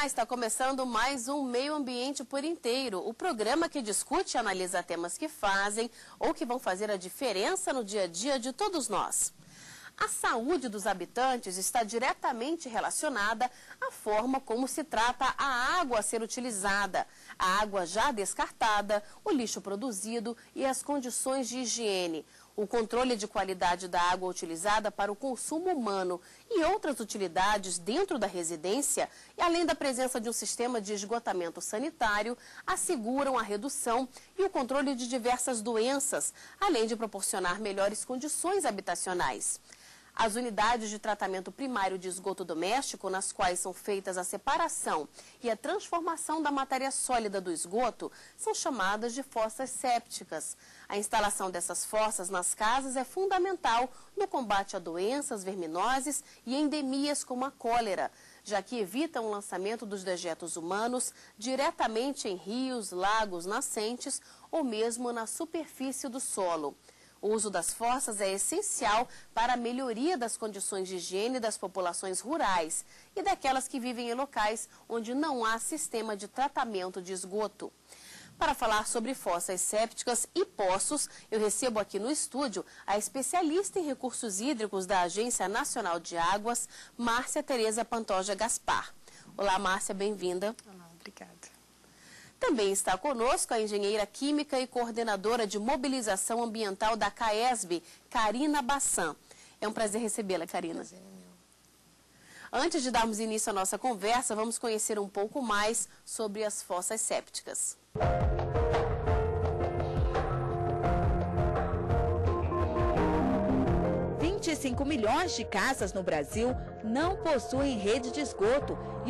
Olá, está começando mais um Meio Ambiente por Inteiro, o programa que discute e analisa temas que fazem ou que vão fazer a diferença no dia a dia de todos nós. A saúde dos habitantes está diretamente relacionada à forma como se trata a água a ser utilizada, a água já descartada, o lixo produzido e as condições de higiene. O controle de qualidade da água utilizada para o consumo humano e outras utilidades dentro da residência, e além da presença de um sistema de esgotamento sanitário, asseguram a redução e o controle de diversas doenças, além de proporcionar melhores condições habitacionais. As unidades de tratamento primário de esgoto doméstico, nas quais são feitas a separação e a transformação da matéria sólida do esgoto, são chamadas de fossas sépticas. A instalação dessas fossas nas casas é fundamental no combate a doenças verminoses e endemias como a cólera, já que evitam o lançamento dos dejetos humanos diretamente em rios, lagos, nascentes ou mesmo na superfície do solo. O uso das fossas é essencial para a melhoria das condições de higiene das populações rurais e daquelas que vivem em locais onde não há sistema de tratamento de esgoto. Para falar sobre fossas sépticas e poços, eu recebo aqui no estúdio a especialista em recursos hídricos da Agência Nacional de Águas, Márcia Tereza Pantoja Gaspar. Olá, Márcia, bem-vinda. Olá, obrigada. Também está conosco a engenheira química e coordenadora de mobilização ambiental da CAESB, Karina Bassan. É um prazer recebê-la, Karina. Prazer é meu. Antes de darmos início à nossa conversa, vamos conhecer um pouco mais sobre as fossas sépticas. 25 milhões de casas no Brasil não possuem rede de esgoto e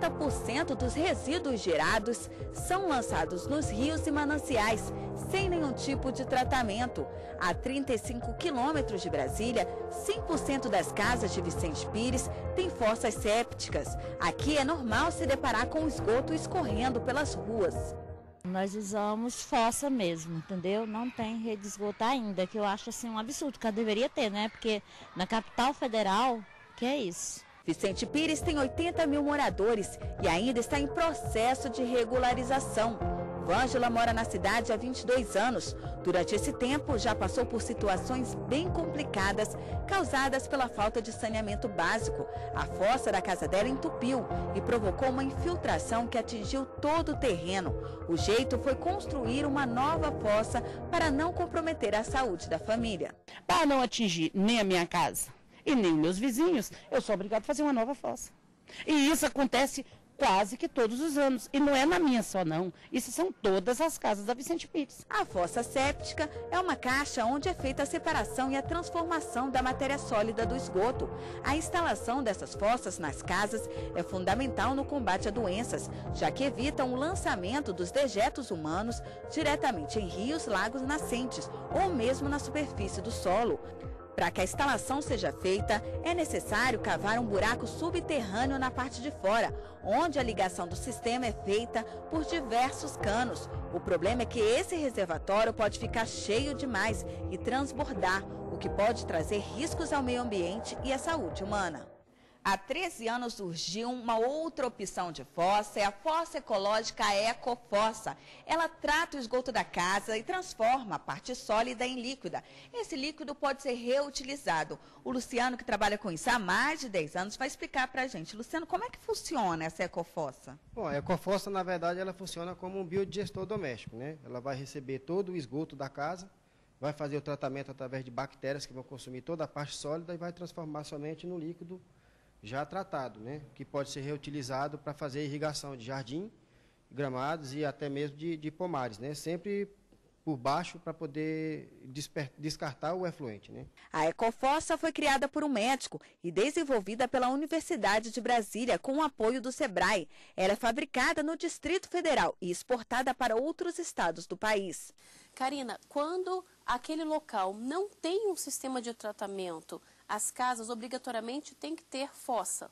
80% dos resíduos gerados são lançados nos rios e mananciais, sem nenhum tipo de tratamento. A 35 quilômetros de Brasília, 100% das casas de Vicente Pires têm fossas sépticas. Aqui é normal se deparar com o esgoto escorrendo pelas ruas. Nós usamos fossa mesmo, entendeu? Não tem rede de esgoto ainda, que eu acho assim um absurdo, que deveria ter, né? Porque na capital federal, que é isso? Vicente Pires tem 80 mil moradores e ainda está em processo de regularização. Vângela mora na cidade há 22 anos. Durante esse tempo, já passou por situações bem complicadas, causadas pela falta de saneamento básico. A fossa da casa dela entupiu e provocou uma infiltração que atingiu todo o terreno. O jeito foi construir uma nova fossa para não comprometer a saúde da família. Para não atingir nem a minha casa e nem meus vizinhos, eu sou obrigado a fazer uma nova fossa. E isso acontece quase que todos os anos. E não é na minha só, não. Isso são todas as casas da Vicente Pires. A fossa séptica é uma caixa onde é feita a separação e a transformação da matéria sólida do esgoto. A instalação dessas fossas nas casas é fundamental no combate a doenças, já que evitam o lançamento dos dejetos humanos diretamente em rios, lagos, nascentes ou mesmo na superfície do solo. Para que a instalação seja feita, é necessário cavar um buraco subterrâneo na parte de fora, onde a ligação do sistema é feita por diversos canos. O problema é que esse reservatório pode ficar cheio demais e transbordar, o que pode trazer riscos ao meio ambiente e à saúde humana. Há 13 anos surgiu uma outra opção de fossa, é a fossa ecológica Ecofossa. Ela trata o esgoto da casa e transforma a parte sólida em líquida. Esse líquido pode ser reutilizado. O Luciano, que trabalha com isso há mais de 10 anos, vai explicar para a gente. Luciano, como é que funciona essa Ecofossa? Bom, a Ecofossa, na verdade, ela funciona como um biodigestor doméstico, né? Ela vai receber todo o esgoto da casa, vai fazer o tratamento através de bactérias que vão consumir toda a parte sólida e vai transformar somente no líquido já tratado, né, que pode ser reutilizado para fazer irrigação de jardim, gramados e até mesmo de pomares, né, sempre por baixo para poder descartar o efluente, né. A Ecofossa foi criada por um médico e desenvolvida pela Universidade de Brasília com o apoio do Sebrae. Ela é fabricada no Distrito Federal e exportada para outros estados do país. Karina, quando aquele local não tem um sistema de tratamento, as casas obrigatoriamente têm que ter fossa?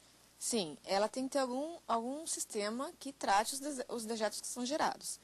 Sim, ela tem que ter algum sistema que trate os dejetos que são gerados.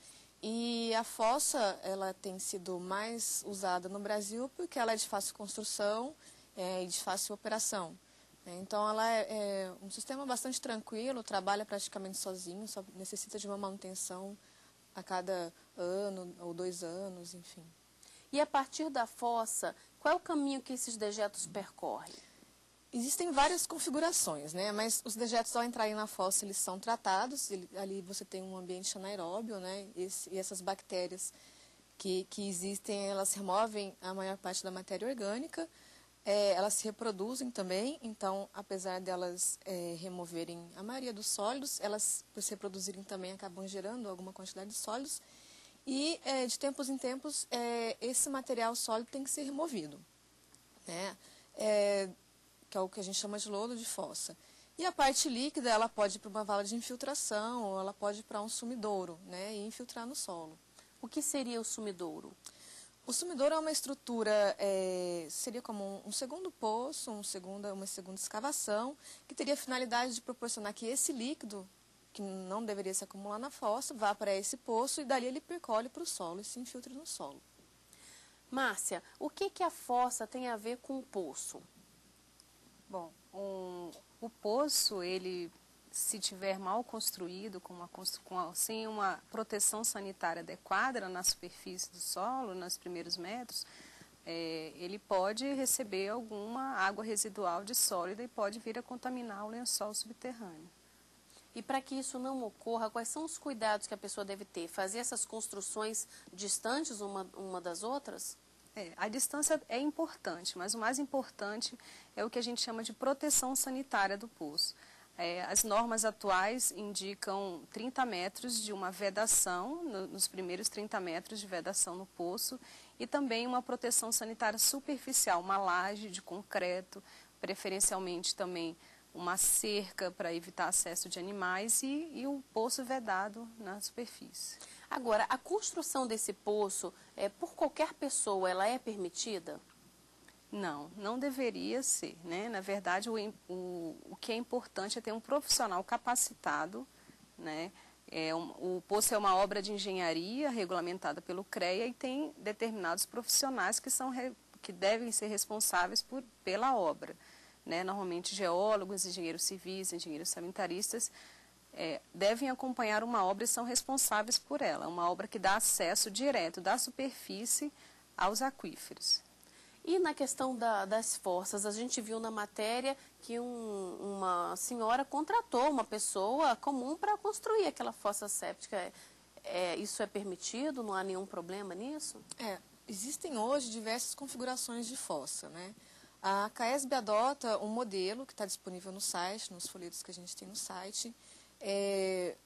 E a fossa, ela tem sido mais usada no Brasil porque ela é de fácil construção e de fácil operação. Então, ela é um sistema bastante tranquilo, trabalha praticamente sozinho, só necessita de uma manutenção a cada ano ou 2 anos, enfim. E a partir da fossa, qual é o caminho que esses dejetos percorrem? Existem várias configurações, né? Mas os dejetos, ao entrarem na fossa, eles são tratados. Ali você tem um ambiente anaeróbio, né? E essas bactérias que existem, elas removem a maior parte da matéria orgânica. Elas se reproduzem também, então, apesar delas removerem a maioria dos sólidos, elas, por se reproduzirem também, acabam gerando alguma quantidade de sólidos. E, de tempos em tempos, esse material sólido tem que ser removido, né? Que é o que a gente chama de lodo de fossa. E a parte líquida, ela pode ir para uma vala de infiltração, ou ela pode ir para um sumidouro, né, e infiltrar no solo. O que seria o sumidouro? O sumidouro é uma estrutura, seria como um segundo poço, uma segunda escavação, que teria a finalidade de proporcionar que esse líquido, que não deveria se acumular na fossa, vá para esse poço e dali ele percole para o solo e se infiltre no solo. Márcia, o que a fossa tem a ver com o poço? Bom, o poço, ele, se tiver mal construído, sem uma proteção sanitária adequada na superfície do solo, nos primeiros metros, ele pode receber alguma água residual de sólida e pode vir a contaminar o lençol subterrâneo. E para que isso não ocorra, quais são os cuidados que a pessoa deve ter? Fazer essas construções distantes uma das outras? A distância é importante, mas o mais importante é o que a gente chama de proteção sanitária do poço. As normas atuais indicam 30 metros de uma vedação, nos primeiros 30 metros de vedação no poço, e também uma proteção sanitária superficial, uma laje de concreto, preferencialmente também uma cerca para evitar acesso de animais e o poço vedado na superfície. Agora, a construção desse poço, por qualquer pessoa, ela é permitida? Não, não deveria ser, né? Na verdade, o que é importante é ter um profissional capacitado, né? O poço é uma obra de engenharia regulamentada pelo CREA e tem determinados profissionais que devem ser responsáveis pela obra, né? Normalmente geólogos, engenheiros civis, engenheiros sanitaristas devem acompanhar uma obra e são responsáveis por ela. Uma obra que dá acesso direto da superfície aos aquíferos. E na questão das fossas, a gente viu na matéria que uma senhora contratou uma pessoa comum para construir aquela fossa séptica. Isso é permitido? Não há nenhum problema nisso? Existem hoje diversas configurações de fossa, né? A CAESB adota um modelo que está disponível no site, nos folhetos que a gente tem no site. É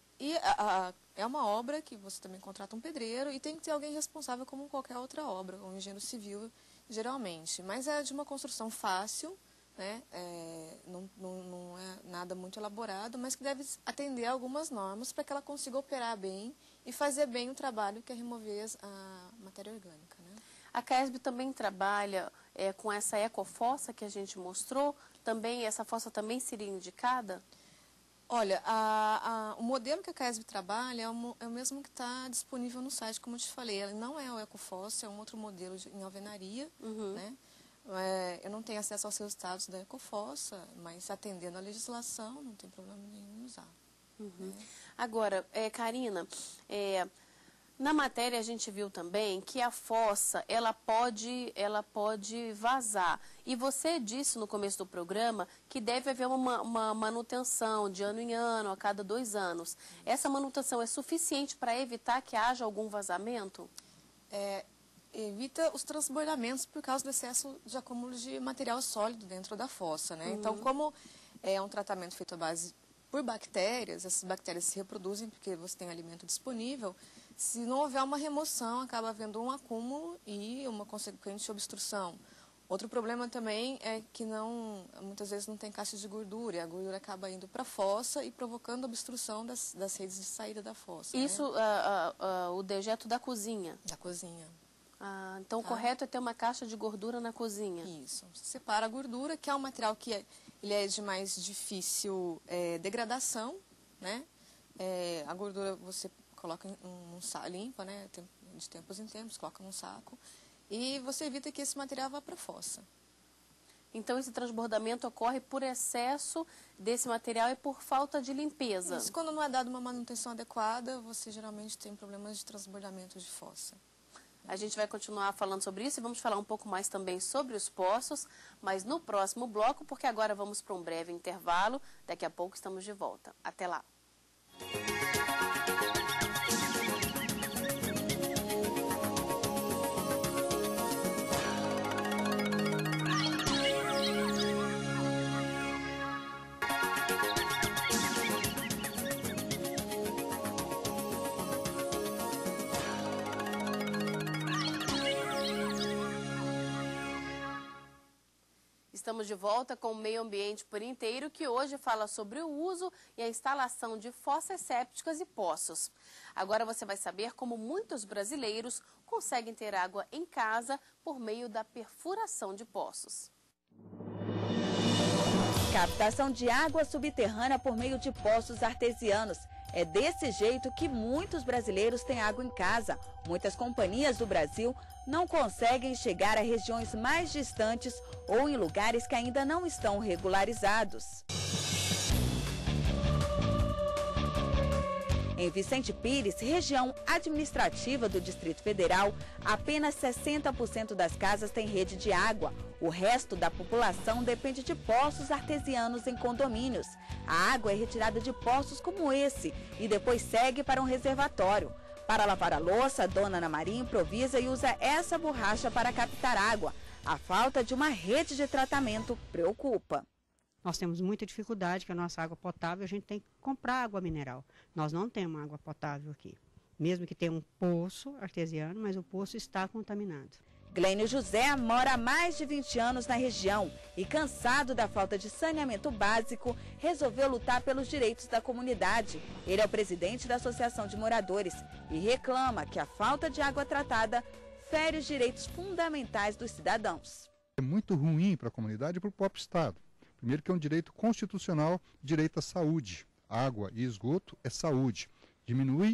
uma obra que você também contrata um pedreiro e tem que ter alguém responsável como qualquer outra obra, um engenheiro civil, geralmente. Mas é de uma construção fácil, né? Não é nada muito elaborado, mas que deve atender a algumas normas para que ela consiga operar bem e fazer bem o trabalho que é remover a matéria orgânica, né? A CAESB também trabalha com essa ecofossa que a gente mostrou. Também, essa fossa também seria indicada? Olha, o modelo que a CAESB trabalha é o mesmo que está disponível no site, como eu te falei. Ele não é o ecofossa, é um outro modelo em alvenaria, né? Eu não tenho acesso aos resultados da ecofossa, mas atendendo à legislação, não tem problema nenhum em usar. Né? Agora, Karina, na matéria a gente viu também que a fossa, ela pode vazar. E você disse no começo do programa que deve haver uma manutenção de ano em ano, a cada 2 anos. Essa manutenção é suficiente para evitar que haja algum vazamento? Evita os transbordamentos por causa do excesso de acúmulo de material sólido dentro da fossa, né? Então, como é um tratamento feito à base por bactérias, essas bactérias se reproduzem porque você tem alimento disponível. Se não houver uma remoção, acaba havendo um acúmulo e uma consequente obstrução. Outro problema também é que muitas vezes não tem caixa de gordura, e a gordura acaba indo para a fossa e provocando obstrução das redes de saída da fossa. Isso, né? O dejeto da cozinha? Da cozinha. Então, o correto é ter uma caixa de gordura na cozinha? Isso. Você separa a gordura, que é um material que ele é de mais difícil degradação, né? A gordura você coloca num saco, limpa, né? De tempos em tempos, coloca num saco. E você evita que esse material vá para a fossa. Então esse transbordamento ocorre por excesso desse material e por falta de limpeza. Isso, quando não é dada uma manutenção adequada, você geralmente tem problemas de transbordamento de fossa. A gente vai continuar falando sobre isso e vamos falar um pouco mais também sobre os poços, mas no próximo bloco, porque agora vamos para um breve intervalo. Daqui a pouco estamos de volta. Até lá! Estamos de volta com o Meio Ambiente por Inteiro, que hoje fala sobre o uso e a instalação de fossas sépticas e poços. Agora você vai saber como muitos brasileiros conseguem ter água em casa por meio da perfuração de poços. Captação de água subterrânea por meio de poços artesianos. É desse jeito que muitos brasileiros têm água em casa. Muitas companhias do Brasil não conseguem chegar a regiões mais distantes ou em lugares que ainda não estão regularizados. Em Vicente Pires, região administrativa do Distrito Federal, apenas 60% das casas têm rede de água. O resto da população depende de poços artesianos em condomínios. A água é retirada de poços como esse e depois segue para um reservatório. Para lavar a louça, a dona Ana Maria improvisa e usa essa borracha para captar água. A falta de uma rede de tratamento preocupa. Nós temos muita dificuldade que a nossa água potável, a gente tem que comprar água mineral. Nós não temos água potável aqui. Mesmo que tenha um poço artesiano, mas o poço está contaminado. Glênio José mora há mais de 20 anos na região e, cansado da falta de saneamento básico, resolveu lutar pelos direitos da comunidade. Ele é o presidente da Associação de Moradores e reclama que a falta de água tratada fere os direitos fundamentais dos cidadãos. É muito ruim para a comunidade e para o próprio Estado. Primeiro que é um direito constitucional, direito à saúde. Água e esgoto é saúde. Diminui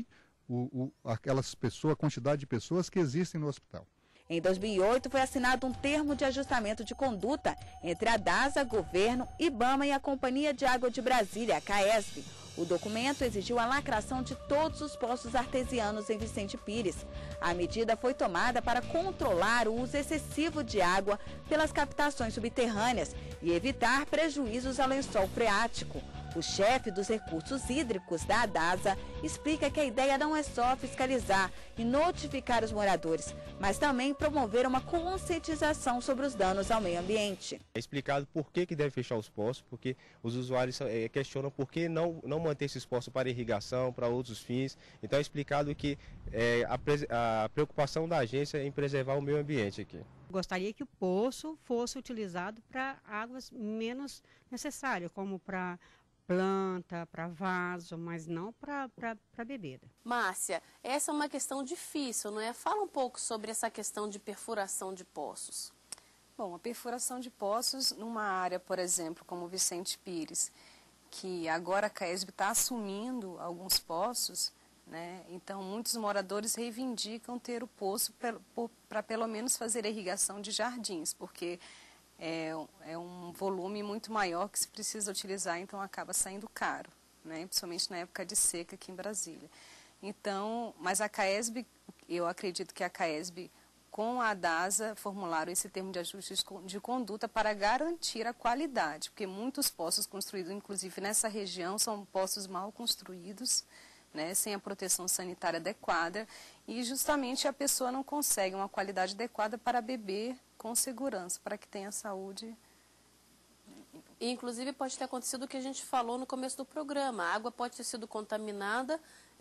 a quantidade de pessoas que existem no hospital. Em 2008, foi assinado um termo de ajustamento de conduta entre a DASA, governo, IBAMA e a Companhia de Água de Brasília, a CAESB. O documento exigiu a lacração de todos os poços artesianos em Vicente Pires. A medida foi tomada para controlar o uso excessivo de água pelas captações subterrâneas e evitar prejuízos ao lençol freático. O chefe dos recursos hídricos da DASA explica que a ideia não é só fiscalizar e notificar os moradores, mas também promover uma conscientização sobre os danos ao meio ambiente. É explicado por que deve fechar os poços, porque os usuários questionam por que não manter esses poços para irrigação, para outros fins. Então é explicado que a preocupação da agência é em preservar o meio ambiente aqui. Gostaria que o poço fosse utilizado para águas menos necessárias, como para planta, para vaso, mas não para bebida. Márcia, essa é uma questão difícil, não é? Fala um pouco sobre essa questão de perfuração de poços. Bom, a perfuração de poços numa área, por exemplo, como Vicente Pires, que agora a CAESB está assumindo alguns poços, né? Então muitos moradores reivindicam ter o poço para pelo menos fazer a irrigação de jardins, porque é um volume muito maior que se precisa utilizar, então acaba saindo caro, né? Principalmente na época de seca aqui em Brasília. Então, mas a CAESB, eu acredito que a CAESB com a DASA formularam esse termo de ajuste de conduta para garantir a qualidade, porque muitos poços construídos, inclusive nessa região, são poços mal construídos, né, sem a proteção sanitária adequada, e justamente a pessoa não consegue uma qualidade adequada para beber com segurança, para que tenha saúde. E, inclusive, pode ter acontecido o que a gente falou no começo do programa. A água pode ter sido contaminada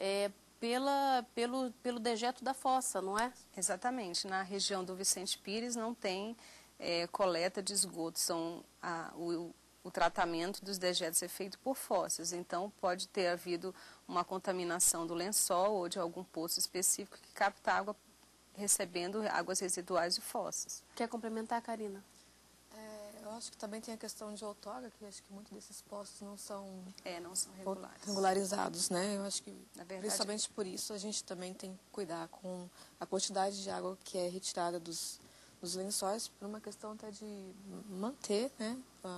pelo dejeto da fossa, não é? Exatamente. Na região do Vicente Pires não tem coleta de esgoto. O tratamento dos dejetos é feito por fossas. Então, pode ter havido uma contaminação do lençol ou de algum poço específico que capta água, recebendo águas residuais de fossas. Quer complementar, Karina? Eu acho que também tem a questão de outorga, que acho que muitos desses poços não são regularizados, né? Eu acho que, na verdade, principalmente por isso, a gente também tem que cuidar com a quantidade de água que é retirada dos os lençóis por uma questão até de manter, né,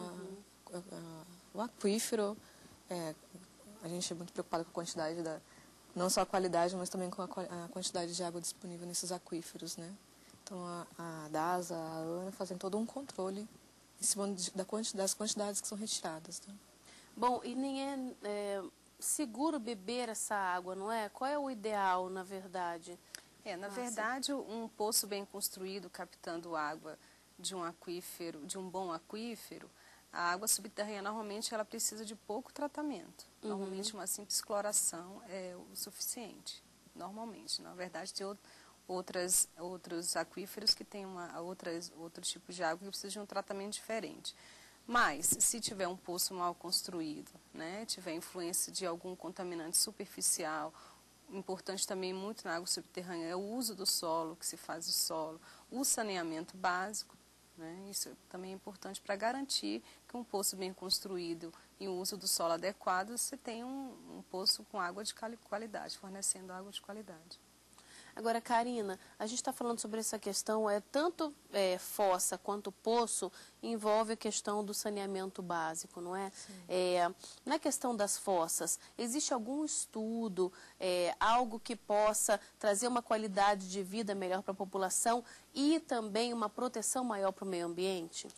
o aquífero. A gente é muito preocupado com a quantidade não só a qualidade, mas também com a quantidade de água disponível nesses aquíferos, né? Então a DASA, a ANA fazem todo um controle em cima das quantidades que são retiradas, né? Bom, e nem é seguro beber essa água, não é? Qual é o ideal, na verdade? Na verdade, um poço bem construído, captando água de um aquífero, de um bom aquífero, a água subterrânea normalmente ela precisa de pouco tratamento. Normalmente uma simples cloração é o suficiente, normalmente. Na verdade, tem outros aquíferos que têm outro tipo de água que precisa de um tratamento diferente. Mas, se tiver um poço mal construído, né, tiver influência de algum contaminante superficial, importante também muito na água subterrânea é o uso do solo, que se faz o solo, o saneamento básico, né, isso também é importante para garantir que um poço bem construído e o uso do solo adequado, você tem um poço com água de qualidade, fornecendo água de qualidade. Agora, Karina, a gente está falando sobre essa questão, tanto fossa quanto poço envolve a questão do saneamento básico, não é? Na questão das fossas, existe algum estudo, algo que possa trazer uma qualidade de vida melhor para a população e também uma proteção maior para o meio ambiente?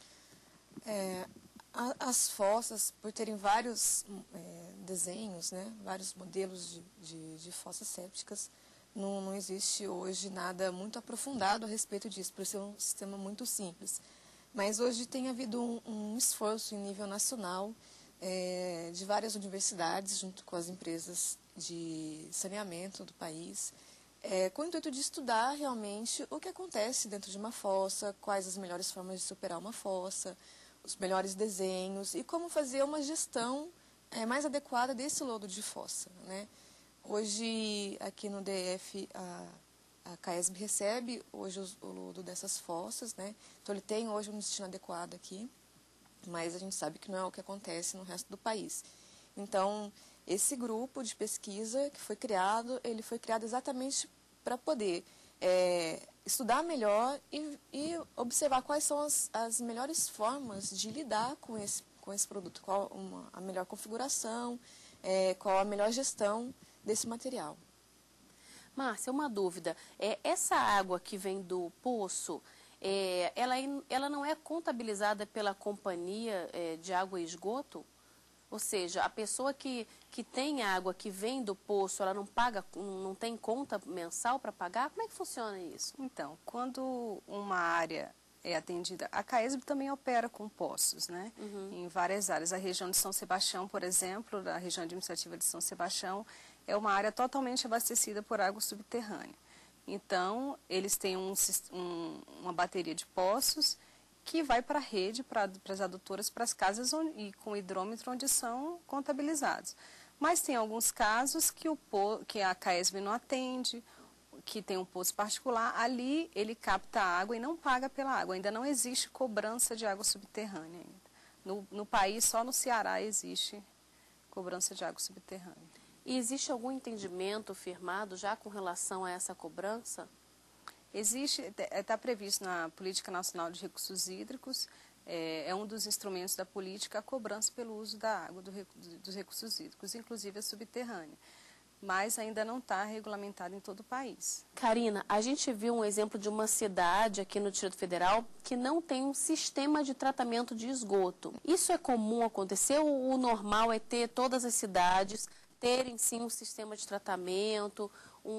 As fossas, por terem vários desenhos, né, vários modelos de fossas sépticas, não existe hoje nada muito aprofundado a respeito disso, por ser um sistema muito simples. Mas hoje tem havido um esforço em nível nacional de várias universidades, junto com as empresas de saneamento do país, com o intuito de estudar realmente o que acontece dentro de uma fossa, quais as melhores formas de superar uma fossa, os melhores desenhos e como fazer uma gestão mais adequada desse lodo de fossa, né? Hoje, aqui no DF, a CAESB recebe hoje o lodo dessas fossas, né? Então, ele tem hoje um destino adequado aqui, mas a gente sabe que não é o que acontece no resto do país. Então, esse grupo de pesquisa que foi criado, ele foi criado exatamente para poder estudar melhor e observar quais são as melhores formas de lidar com esse produto, qual a melhor configuração, qual a melhor gestão desse material. Márcia, uma dúvida. Essa água que vem do poço, ela não é contabilizada pela companhia de água e esgoto? Ou seja, a pessoa que tem água que vem do poço, ela não paga, não tem conta mensal para pagar? Como é que funciona isso? Então, quando uma área é atendida, a CAESB também opera com poços, né? Em várias áreas. A região de São Sebastião, por exemplo, a região administrativa de São Sebastião, é uma área totalmente abastecida por água subterrânea. Então, eles têm uma bateria de poços que vai para a rede, para as adutoras, para as casas e com hidrômetro onde são contabilizados. Mas tem alguns casos que a CAESB não atende, que tem um poço particular, ali ele capta a água e não paga pela água. Ainda não existe cobrança de água subterrânea. No país, só no Ceará existe cobrança de água subterrânea. E existe algum entendimento firmado já com relação a essa cobrança? Existe, está previsto na Política Nacional de Recursos Hídricos, é um dos instrumentos da política a cobrança pelo uso da água, dos recursos hídricos, inclusive a subterrânea. Mas ainda não está regulamentado em todo o país. Karina, a gente viu um exemplo de uma cidade aqui no Distrito Federal que não tem um sistema de tratamento de esgoto. Isso é comum acontecer ou o normal é ter todas as cidades terem sim um sistema de tratamento,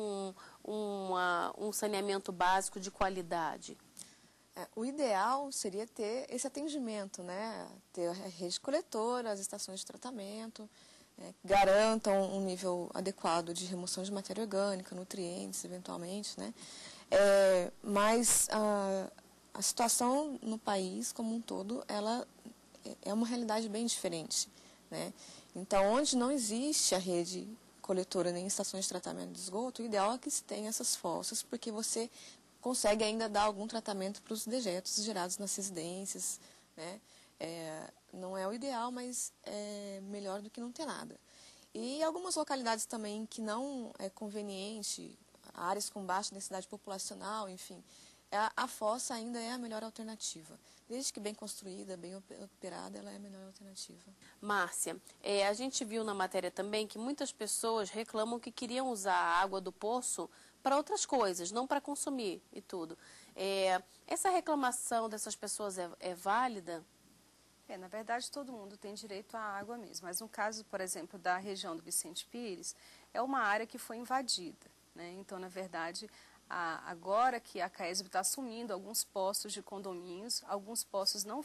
um saneamento básico de qualidade? O ideal seria ter esse atendimento, né? Ter a rede coletora, as estações de tratamento, garantam um nível adequado de remoção de matéria orgânica, nutrientes, eventualmente, né? Mas a situação no país como um todo, ela é uma realidade bem diferente, né? Então, onde não existe a rede coletora nem estações de tratamento de esgoto, o ideal é que se tenha essas fossas, porque você consegue ainda dar algum tratamento para os dejetos gerados nas residências, né? Não é o ideal, mas é melhor do que não ter nada. E algumas localidades também que não é conveniente, áreas com baixa densidade populacional, enfim, a fossa ainda é a melhor alternativa. Desde que bem construída, bem operada, ela é a melhor alternativa. Márcia, a gente viu na matéria também que muitas pessoas reclamam que queriam usar a água do poço para outras coisas, não para consumir e tudo. Essa reclamação dessas pessoas é válida? Na verdade, todo mundo tem direito à água mesmo. Mas no caso, por exemplo, da região do Vicente Pires, é uma área que foi invadida, né? Então, na verdade, agora que a CAESB está assumindo alguns postos de condomínios, alguns postos não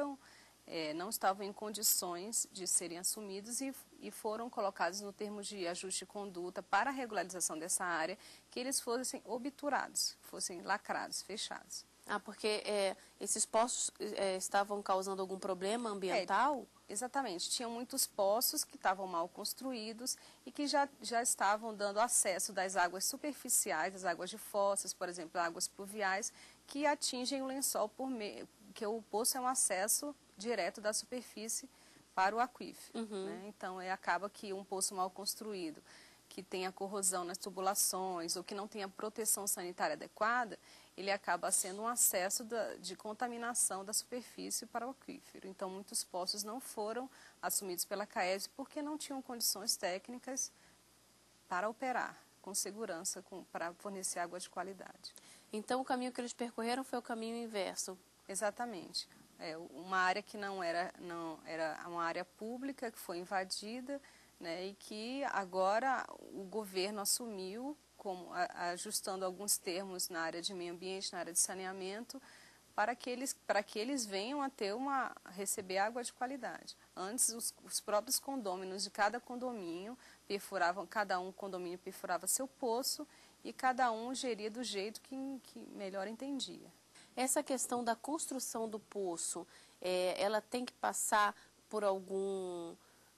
estavam em condições de serem assumidos e foram colocados no termo de ajuste de conduta para a regularização dessa área, que eles fossem obturados, fossem lacrados, fechados. Porque esses poços estavam causando algum problema ambiental? Exatamente. Tinham muitos poços que estavam mal construídos e que já estavam dando acesso das águas superficiais, das águas de fossas, por exemplo, águas pluviais, que atingem o lençol porque o poço é um acesso direto da superfície para o aquífero. Né? Então, acaba que um poço mal construído, que tenha corrosão nas tubulações ou que não tenha proteção sanitária adequada, ele acaba sendo um acesso de contaminação da superfície para o aquífero. Então, muitos poços não foram assumidos pela CAESB porque não tinham condições técnicas para operar com segurança, para fornecer água de qualidade. Então, o caminho que eles percorreram foi o caminho inverso? Exatamente. Uma área que não era uma área pública, que foi invadida, né, e que agora o governo assumiu, ajustando alguns termos na área de meio ambiente, na área de saneamento, para que eles venham a receber água de qualidade. Antes, os próprios condôminos de cada condomínio cada condomínio perfurava seu poço e cada um geria do jeito que melhor entendia. Essa questão da construção do poço, ela tem que passar por algum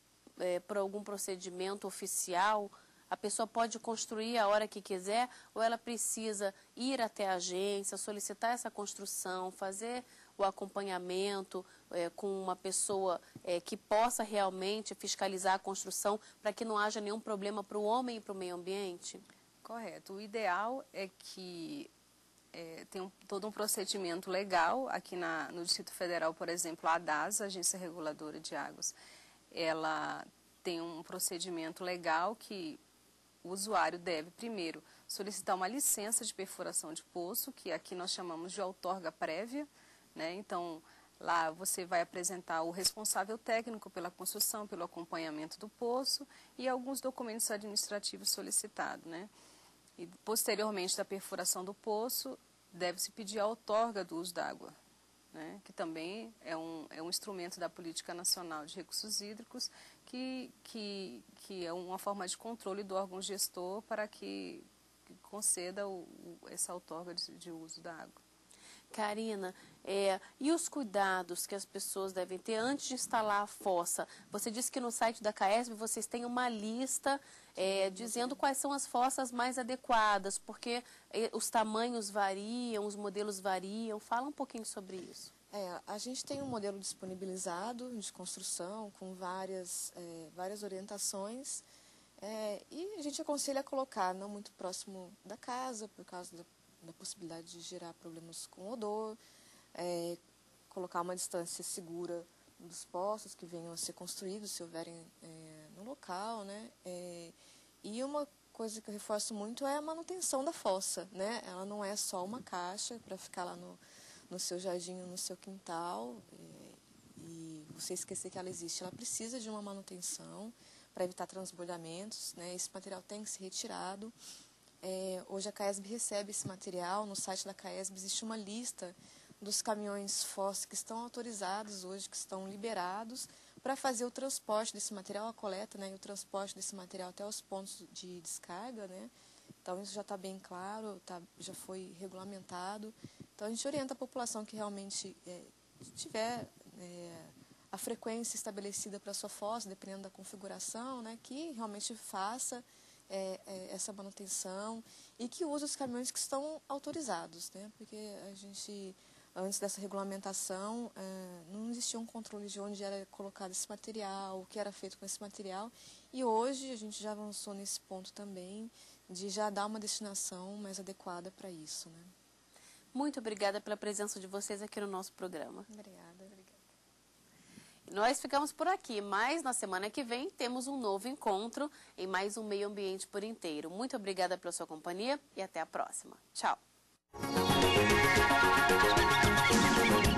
procedimento oficial? A pessoa pode construir a hora que quiser ou ela precisa ir até a agência, solicitar essa construção, fazer o acompanhamento com uma pessoa que possa realmente fiscalizar a construção para que não haja nenhum problema para o homem e para o meio ambiente? Correto. O ideal é que tem todo um procedimento legal. Aqui no Distrito Federal, por exemplo, a ADAS, a Agência Reguladora de Águas, ela tem um procedimento legal que o usuário deve, primeiro, solicitar uma licença de perfuração de poço, que aqui nós chamamos de outorga prévia, né? Então, lá você vai apresentar o responsável técnico pela construção, pelo acompanhamento do poço e alguns documentos administrativos solicitados, né? E, posteriormente da perfuração do poço, deve-se pedir a outorga do uso d'água, né? Que também é um instrumento da Política Nacional de Recursos Hídricos, que é uma forma de controle do órgão gestor para que conceda essa outorga de uso da água. Karina, e os cuidados que as pessoas devem ter antes de instalar a fossa? Você disse que no site da CAESB vocês têm uma lista dizendo quais são as fossas mais adequadas, porque os tamanhos variam, os modelos variam. Fala um pouquinho sobre isso. A gente tem um modelo disponibilizado de construção com várias orientações e a gente aconselha a colocar não muito próximo da casa, por causa da possibilidade de gerar problemas com odor, colocar uma distância segura dos poços que venham a ser construídos, se houverem no local, né? E uma coisa que eu reforço muito é a manutenção da fossa, né? Ela não é só uma caixa para ficar lá no seu jardim, no seu quintal, e você esquecer que ela existe. Ela precisa de uma manutenção para evitar transbordamentos, né? Esse material tem que ser retirado. Hoje a CAESB recebe esse material. No site da CAESB existe uma lista dos caminhões fossa que estão autorizados hoje, que estão liberados para fazer o transporte desse material, a coleta, né, e o transporte desse material até os pontos de descarga, né? Então isso já está bem claro, já foi regulamentado. Então a gente orienta a população que realmente tiver a frequência estabelecida para a sua fossa, dependendo da configuração, né, que realmente faça essa manutenção e que use os caminhões que estão autorizados, né? Porque a gente, antes dessa regulamentação, não existia um controle de onde era colocado esse material, o que era feito com esse material, e hoje a gente já avançou nesse ponto também, de já dar uma destinação mais adequada para isso, né? Muito obrigada pela presença de vocês aqui no nosso programa. Obrigada. Nós ficamos por aqui, mas na semana que vem temos um novo encontro em mais um Meio Ambiente por Inteiro. Muito obrigada pela sua companhia e até a próxima. Tchau!